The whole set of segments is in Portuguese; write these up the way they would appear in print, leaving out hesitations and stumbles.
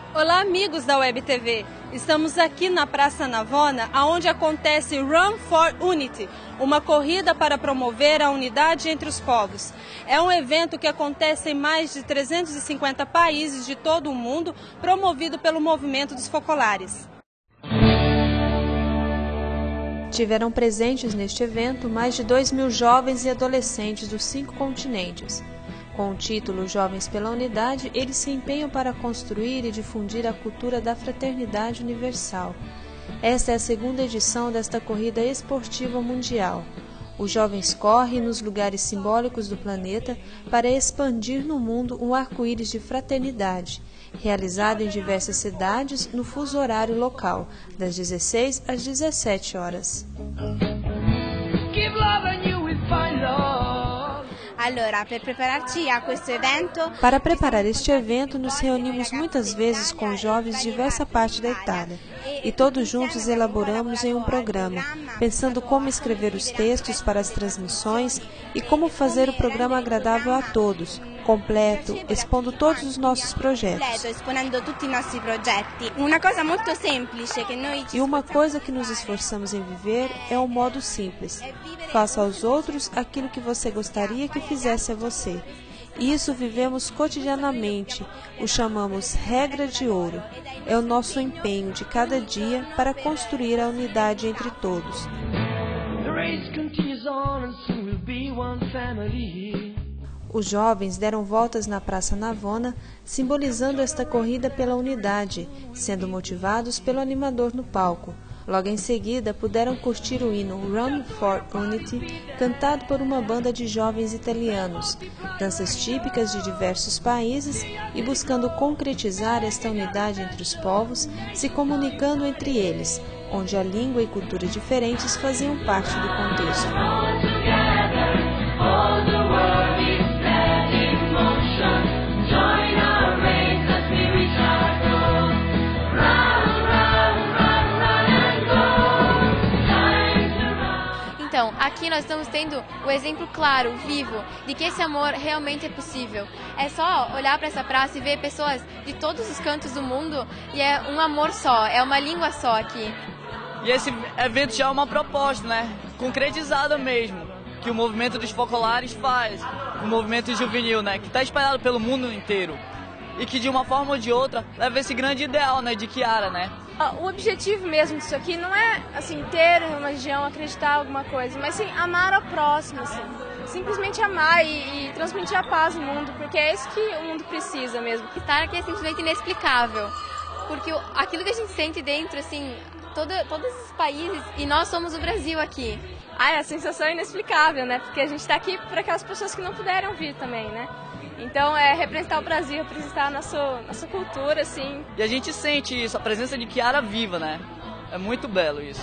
Olá, amigos da Web TV. Estamos aqui na Praça Navona, onde acontece Run for Unity, uma corrida para promover a unidade entre os povos. É um evento que acontece em mais de 350 países de todo o mundo, promovido pelo movimento dos focolares. Tiveram presentes neste evento mais de 2.000 jovens e adolescentes dos 5 continentes. Com o título Jovens pela Unidade, eles se empenham para construir e difundir a cultura da fraternidade universal. Esta é a segunda edição desta corrida esportiva mundial. Os jovens correm nos lugares simbólicos do planeta para expandir no mundo um arco-íris de fraternidade, realizado em diversas cidades no fuso horário local, das 16 às 17 horas. Para preparar este evento, nos reunimos muitas vezes com jovens de diversa parte da Itália e todos juntos elaboramos em um programa, pensando como escrever os textos para as transmissões e como fazer o programa agradável a todos, completo, expondo todos os nossos projetos. E uma coisa que nos esforçamos em viver é um modo simples. Faça aos outros aquilo que você gostaria que fizesse a você. Isso vivemos cotidianamente, o chamamos regra de ouro. É o nosso empenho de cada dia para construir a unidade entre todos. Os jovens deram voltas na Praça Navona, simbolizando esta corrida pela unidade, sendo motivados pelo animador no palco. Logo em seguida, puderam curtir o hino Run for Unity, cantado por uma banda de jovens italianos, danças típicas de diversos países e buscando concretizar esta unidade entre os povos, se comunicando entre eles, onde a língua e cultura diferentes faziam parte do contexto. Então, aqui nós estamos tendo o exemplo claro, vivo, de que esse amor realmente é possível. É só olhar para essa praça e ver pessoas de todos os cantos do mundo e é um amor só, é uma língua só aqui. E esse evento já é uma proposta, né? Concretizada mesmo, que o movimento dos focolares faz, o movimento juvenil, né? Que está espalhado pelo mundo inteiro. E que de uma forma ou de outra leva esse grande ideal, né? De Chiara, né? O objetivo mesmo disso aqui não é, assim, ter uma religião, acreditar em alguma coisa, mas sim amar ao próximo, assim. Simplesmente amar e transmitir a paz no mundo, porque é isso que o mundo precisa mesmo. Estar aqui é simplesmente inexplicável, porque aquilo que a gente sente dentro, assim, todos esses países, e nós somos o Brasil aqui. A sensação é inexplicável, né? Porque a gente está aqui para aquelas pessoas que não puderam vir também, né? Então, representar o Brasil, representar a nossa cultura, assim. E a gente sente isso, a presença de Chiara viva, né? É muito belo isso.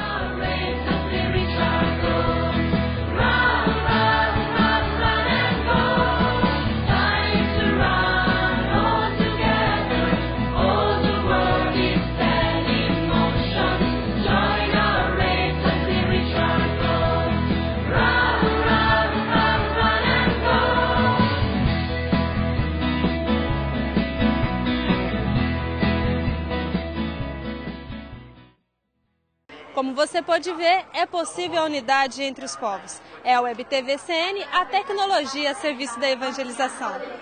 Como você pode ver, é possível a unidade entre os povos. É a Web TV CN, a tecnologia a serviço da evangelização.